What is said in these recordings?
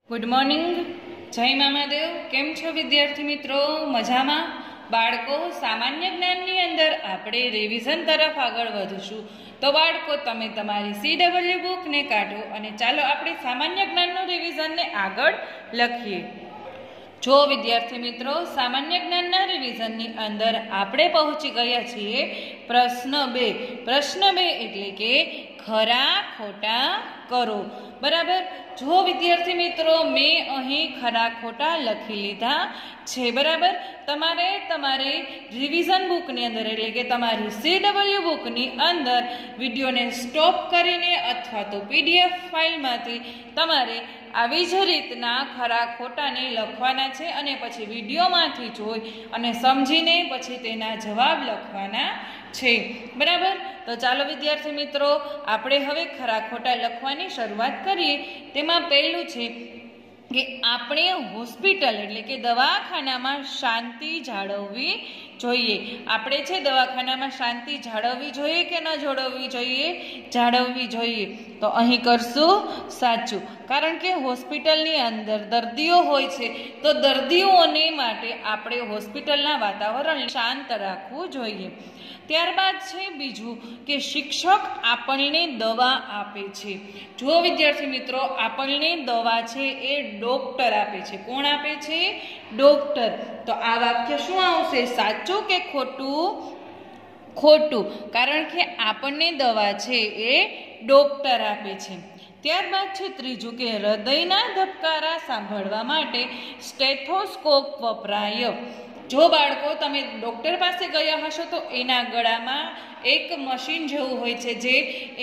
Good morning. जय मामादेव। केम छो विद्यार्थी मित्रों? मजामा? बाळको सामान्य ज्ञाननी अंदर आपणे रिविजन तरफ आगळ वधशुं। तो बाळको तमे तमारी CW बुक ने काढो अने चालो आपणे सामान्य ज्ञाननो रिविजन ने आगळ लखीए। जो विद्यार्थी मित्रों सामान्य ज्ञानना रिविजननी अंदर आपणे पहोंची गया छीए प्रश्न 2। प्रश्न 2 एटले के खरा खोटा करो। बराबर। जो विद्यार्थी मित्रों मैं अहीं खरा खोटा लखी लीधा छे। बराबर। तमारे तमारे रिविजन बुक नी अंदर एटले के तमारी CW बुक नी अंदर विडियो ने स्टॉप करीने अथवा तो PDF फाइल मांथी तमारे આવી જ રીતના ખરા ખોટાને લખવાના છે અને પછી વિડીયોમાંથી જોઈ અને સમજીને પછી તેના જવાબ લખવાના છે। બરાબર। તો ચાલો વિદ્યાર્થી મિત્રો આપણે હવે ખરા ખોટા લખવાની શરૂઆત કરીએ। તેમાં પહેલું છે કે આપણે હોસ્પિટલ એટલે કે દવાખાનામાં શાંતિ જાળવવી જોઈએ। આપણે છે દવાખાનામાં શાંતિ જાળવવી જોઈએ કે ન જાળવવી જોઈએ? જાળવવી જોઈએ। તો અહીં કરશું સાચું, કારણ કે હોસ્પિટલની અંદર દર્દીઓ હોય છે તો દર્દીઓને માટે આપણે હોસ્પિટલના વાતાવરણ શાંત રાખવું જોઈએ। ત્યારબાદ છે બીજું કે શિક્ષક આપણને દવા આપે છે। જો વિદ્યાર્થી મિત્રો આપણને દવા છે એ ડોક્ટર આપે છે। કોણ આપે છે? ડોક્ટર। તો આ વાક્ય શું આવશે? સાચું કે ખોટું? ખોટું, કારણ કે આપણને દવા છે એ ડોક્ટર આપે છે। ત્યારબાદ છે ત્રીજું કે હૃદયના ધબકારા સાંભળવા માટે સ્ટેથોસ્કોપ વપરાય। જો બાળકો તમે ડોક્ટર પાસે ગયા હશો તો એના ગળામાં એક મશીન જેવું હોય છે જે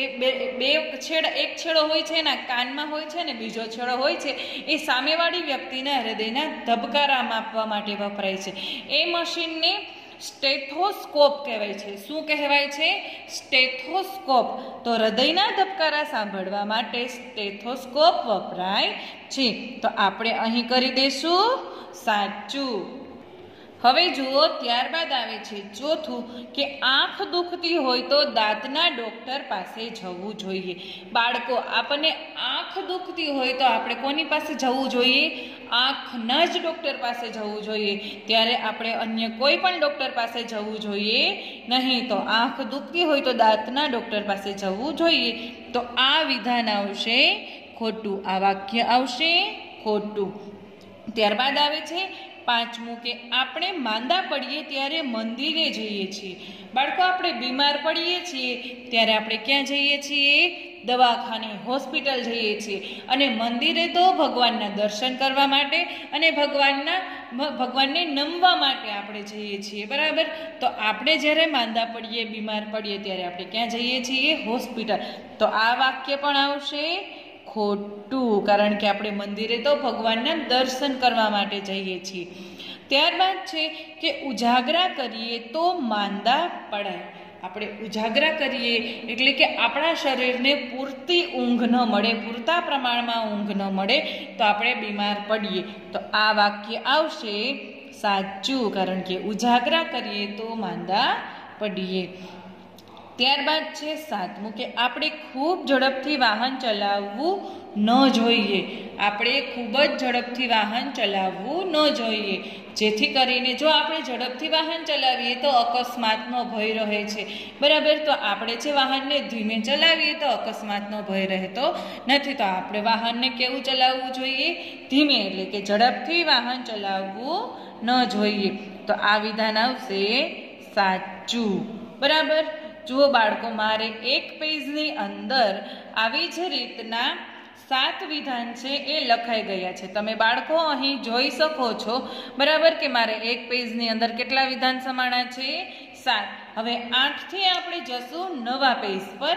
એક છેડો હોય છે એના કાનમાં હોય છે અને બીજો છેડો હોય છે એ સામેવાળી વ્યક્તિના હૃદયના ધબકારા માપવા માટે વપરાય છે। એ મશીનને સ્ટેથોસ્કોપ કહેવાય છે। શું કહેવાય છે? સ્ટેથોસ્કોપ। તો હૃદયના ધબકારા સાંભળવા માટે સ્ટેથોસ્કોપ વપરાય છે। તો આપણે અહીં કરી દઈશું સાચું। હવે જુઓ ત્યારબાદ આવે છે ચોથું કે આંખ દુખતી હોય તો દાંતના ડોક્ટર પાસે જવું જોઈએ। બાળકો આપણને આંખ દુખતી હોય તો આપણે કોની પાસે જવું જોઈએ? આંખના જ ડોક્ટર પાસે જવું જોઈએ। ત્યારે આપણે અન્ય કોઈ પણ ડોક્ટર પાસે જવું જોઈએ નહીં। તો આંખ દુખતી હોય તો દાંતના ડોક્ટર પાસે જવું જોઈએ। તો આ વિધાન આવશે ખોટું, આ વાક્ય આવશે ખોટું। ત્યારબાદ આવે છે પાંચમું કે આપણે માંદા પડીએ ત્યારે મંદિરે જઈએ છીએ। બાળકો આપણે બીમાર પડીએ છીએ ત્યારે આપણે ક્યાં જઈએ છીએ? દવાખાને, હોસ્પિટલ જઈએ છીએ। અને મંદિરે તો ભગવાનના દર્શન કરવા માટે અને ભગવાનને નમવા માટે આપણે જઈએ છીએ। બરાબર। તો આપણે જ્યારે માંદા પડીએ, બીમાર પડીએ ત્યારે આપણે ક્યાં જઈએ છીએ? હોસ્પિટલ। તો આ વાક્ય પણ આવશે ખોટું, કારણ કે આપણે મંદિરે તો ભગવાનના દર્શન કરવા માટે જઈએ છીએ। ત્યારબાદ છે કે ઉજાગરા કરીએ તો માંદા પડાય। આપણે ઉજાગરા કરીએ એટલે કે આપણા શરીરને પૂરતી ઊંઘ ન મળે, પૂરતા પ્રમાણમાં ઊંઘ ન મળે તો આપણે બીમાર પડીએ। તો આ વાક્ય આવશે સાચું, કારણ કે ઉજાગરા કરીએ તો માંદા પડીએ। ત્યારબાદ છે સાતમું કે આપણે ખૂબ ઝડપથી વાહન ચલાવવું ન જોઈએ। આપણે ખૂબ જ ઝડપથી વાહન ચલાવવું ન જોઈએ, જેથી કરીને જો આપણે ઝડપથી વાહન ચલાવીએ તો અકસ્માતનો ભય રહે છે। બરાબર। તો આપણે જે વાહનને ધીમે ચલાવીએ તો અકસ્માતનો ભય રહેતો નથી। તો આપણે વાહનને કેવું ચલાવવું જોઈએ? ધીમે, એટલે કે ઝડપથી વાહન ચલાવવું ન જોઈએ। તો આ વિધાન આવશે સાચું। બરાબર। જુઓ બાળકો મારે એક પેજની અંદર આવી જ રીતના 7 વિધાન છે એ લખાઈ ગયા છે। તમે બાળકો અહીં જોઈ શકો છો। બરાબર કે મારે એક પેજની અંદર કેટલા વિધાન સમાણા છે? 7। હવે 8 થી આપણે જશું નવા પેજ પર।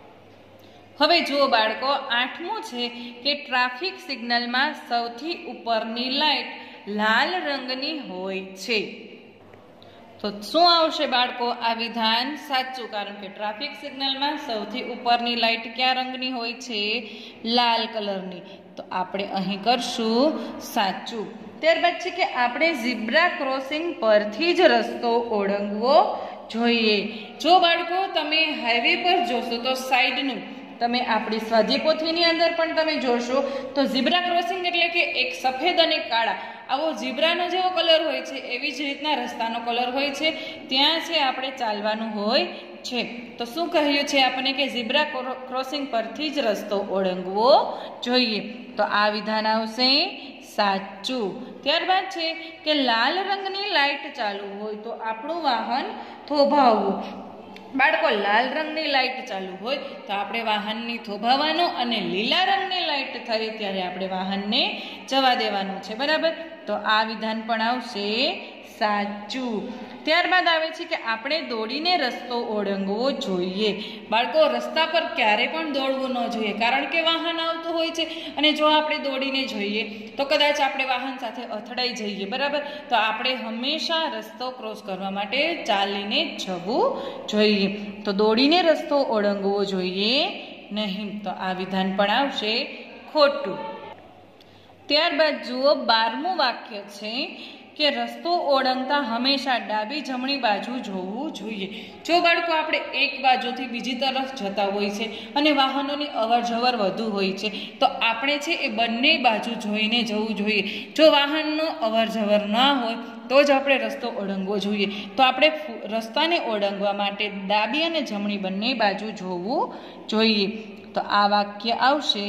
હવે જુઓ બાળકો 8મું છે કે ટ્રાફિક સિગ્નલમાં સૌથી ઉપરની લાઈટ લાલ રંગની હોય છે। તો શું આવશે બાળકો? આ વિધાન સાચું, કારણ કે ટ્રાફિક સિગ્નલમાં સૌથી ઉપરની લાઈટ કયા રંગની હોય છે? લાલ કલરની। તો આપણે અહીં કરશું સાચું। ત્યારબાદ છે કે આપણે ઝીબ્રા ક્રોસિંગ પરથી જ રસ્તો ઓળંગવો જોઈએ। જો બાળકો તમે હાઈવે પર જોશો તો સાઈડનું તમે આપણી સ્વાધ્યાય પોથીની અંદર પણ તમે જોશો તો ઝીબ્રા ક્રોસિંગ એટલે કે એક સફેદ અને કાળા આવો ઝીબ્રાનો જેવો કલર હોય છે એવી જ રીતના રસ્તાનો કલર હોય છે, ત્યાં છે આપણે ચાલવાનું હોય છે. તો શું કહ્યું છે આપણને કે ઝીબ્રા ક્રોસિંગ પરથી જ રસ્તો ઓળંગવો જોઈએ. તો આ વિધાન આવશે સાચું. ત્યારબાદ છે કે લાલ રંગની લાઈટ ચાલુ હોય તો આપણું વાહન થોભાવવું. બાળકો, લાલ રંગની લાઈટ ચાલુ હોય તો આપણે વાહનને થોભાવવાનું અને લીલા રંગની લાઈટ થાય ત્યારે આપણે વાહનને જવા દેવાનું છે. બરાબર? તો આ વિધાન પણ આવશે સાચું. ત્યારબાદ આવે છે કે આપણે દોડીને રસ્તો ઓળંગવો જોઈએ. બાળકો, રસ્તા પર ક્યારે પણ દોડવું ન જોઈએ, કારણ કે વાહન આવતું હોય છે અને જો આપણે દોડીને જઈએ તો કદાચ આપણે વાહન સાથે અથડાઈ જઈએ. બરાબર? તો આપણે હંમેશા રસ્તો ક્રોસ કરવા માટે ચાલીને જવું જોઈએ. તો દોડીને રસ્તો ઓળંગવો જોઈએ નહીં. તો આ વિધાન પણ આવશે ખોટું. ત્યારબાદ જુઓ 12મું વાક્ય છે કે રસ્તો ઓળંગતા હંમેશા ડાબી જમણી બાજુ જોવું જોઈએ. જો બાળકો આપણે એક બાજુથી બીજી તરફ જતા હોય છે અને વાહનોની અવરજવર વધુ હોય છે તો આપણે છે એ બંને બાજુ જોઈને જવું જોઈએ. જો વાહનનો અવરજવર ના હોય તો જ આપણે રસ્તો ઓળંગવો જોઈએ. તો આપણે રસ્તાને ઓળંગવા માટે ડાબી અને જમણી બંને બાજુ જોવું જોઈએ. તો આ વાક્ય આવશે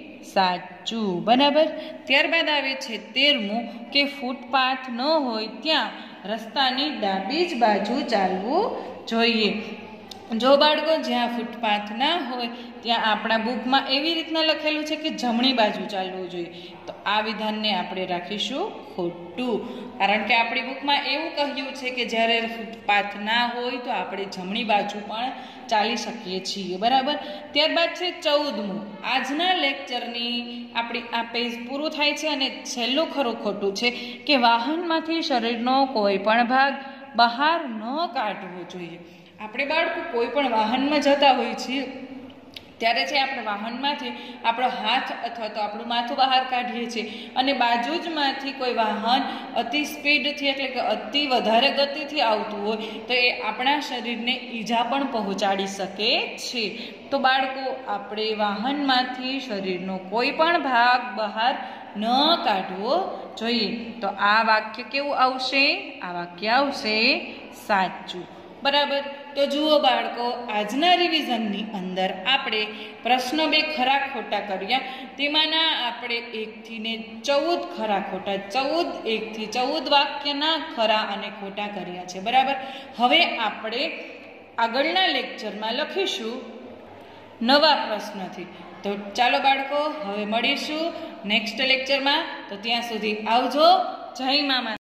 સાચું. બરાબર? ત્યારબાદ આવે છે 13મું કે ફૂટપાથ ન હોય ત્યાં રસ્તાની ડાબી જ બાજુ ચાલવું જોઈએ. જો બાળકો, જ્યાં ફૂટપાથ ના હોય ત્યાં આપણા બુકમાં એવી રીતના લખેલું છે કે જમણી બાજુ ચાલવું જોઈએ. તો આ વિધાનને આપણે રાખીશું ખોટું, કારણ કે આપણી બુકમાં એવું કહ્યું છે કે જ્યારે ફૂટપાથ ના હોય તો આપણે જમણી બાજુ પણ ચાલી શકીએ છીએ. બરાબર? ત્યારબાદ છે 14મું. આજના લેક્ચરની આપણી આ પેજ પૂરું થાય છે અને છેલ્લું ખરું ખોટું છે કે વાહનમાંથી શરીરનો કોઈ પણ ભાગ બહાર ન કાઢવો જોઈએ. આપણે બાળકો કોઈ પણ વાહનમાં જતા હોઈએ છીએ ત્યારે છે આપણે વાહનમાંથી આપણો હાથ અથવા તો આપણું માથું બહાર કાઢીએ છીએ અને બાજુ જ માંથી કોઈ વાહન અતિ સ્પીડથી એટલે કે અતિ વધારે ગતિથી આવતું હોય તો એ આપણા શરીરને ઈજા પણ પહોંચાડી શકે છે. તો બાળકો, આપણે વાહનમાંથી શરીરનો કોઈ પણ ભાગ બહાર ન કાઢવો જોઈએ. તો આ વાક્ય કેવું આવશે? આ વાક્ય આવશે સાચું. બરાબર? તો જુઓ બાળકો, આજના રિવિઝનની અંદર આપણે પ્રશ્ન 2 ખરા ખોટા કર્યા. તેમાંના આપણે 1 થી 14 ખરા ખોટા 1 થી 14 વાક્યના ખરા અને ખોટા કર્યા છે. બરાબર? હવે આપણે આગળના લેક્ચરમાં લખીશું નવા પ્રશ્નથી. તો ચાલો બાળકો, હવે મળીશું નેક્સ્ટ લેક્ચરમાં. તો ત્યાં સુધી આવજો. જય મામા.